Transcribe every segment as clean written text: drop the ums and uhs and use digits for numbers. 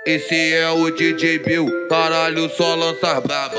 Esse é o DJ Bill, caralho, só lança braba.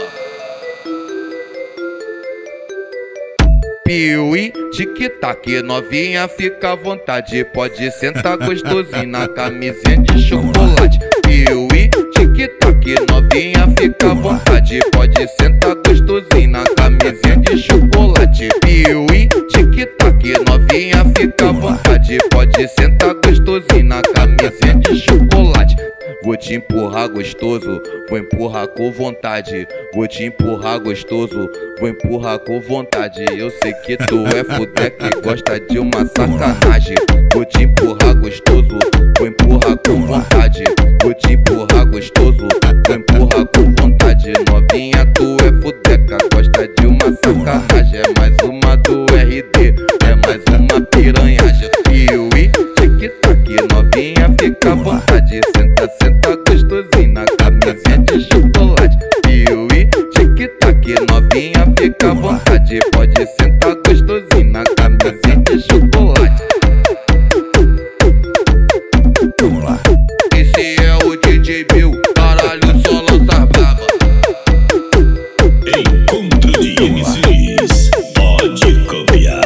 Piuí, tic-tac, novinha, fica à vontade. Pode sentar gostosinho na camisinha de chocolate. Piuí, tic-tac, novinha, fica à vontade. Pode sentar gostosinho na camisinha de chocolate. Piuí, tic-tac, novinha, fica à vontade. Pode sentar gostosinho na camisinha de chocolate. Vou te empurrar gostoso, vou empurrar com vontade. Vou te empurrar gostoso, vou empurrar com vontade. Eu sei que tu é fudé que gosta de uma sacanagem. Vou te empurrar gostoso, vou empurrar com vontade. Vou te empurrar gostoso, vou empurrar com vontade. Novinha, tu é fudeca, gosta de uma sacanagem. É mais uma do RD, é mais uma piranhagem. Piuí, tic-tac, novinha, fica à vontade. Senta, senta gostosinho na camisinha de chocolate. Piuí, tic-tac, novinha, fica à vontade. Pode sentar gostosinho na camisinha de chocolate. Esse é o DJ Bill, caralho, só lança braba. Encontro de MCs, pode copiar.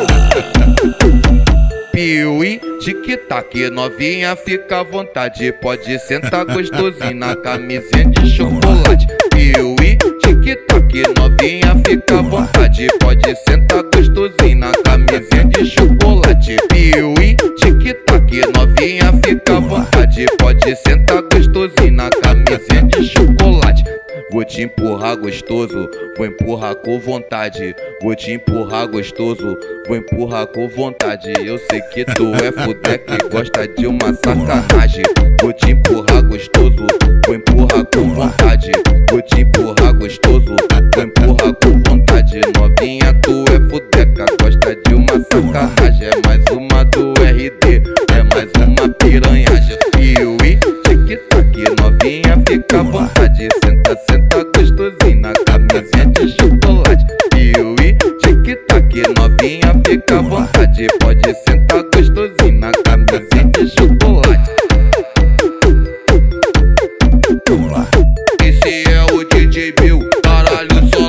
Piuí, tic-tac, novinha, fica à vontade. Pode sentar gostosinho na camisinha de chocolate. Piuí, tic-tac, novinha, fica à vontade. Pode sentar gostosinho na camisinha de chocolate. Piuí, tic-tac, novinha, fica à vontade. Pode sentar gostosinho na camisinha de chocolate. Vou te empurrar gostoso, vou empurrar com vontade. Vou te empurrar gostoso, vou empurrar com vontade. Eu sei que tu é fudé que gosta de uma sacanagem. Vou te empurrar gostoso, vou empurrar com vontade. Vou te empurrar gostoso, vou empurrar com vontade. Novinha, tu é fudeca, gosta de uma sacanagem. É mais uma do RD, é mais uma piranhagem. Piuí, tic-tac, novinha, fica à vontade. Senta, senta gostosinho na camisinha de chocolate. Piuí, tic-tac, novinha, fica à vontade. Pode sentar gostosinho na camisinha de chocolate. Esse é o DJ Bill, caralho, só